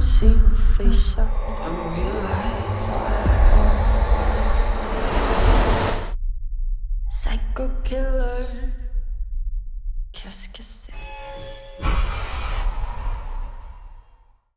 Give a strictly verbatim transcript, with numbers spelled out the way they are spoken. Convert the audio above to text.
see my face up. I'm a real life psycho killer. Qu'est-ce que c'est?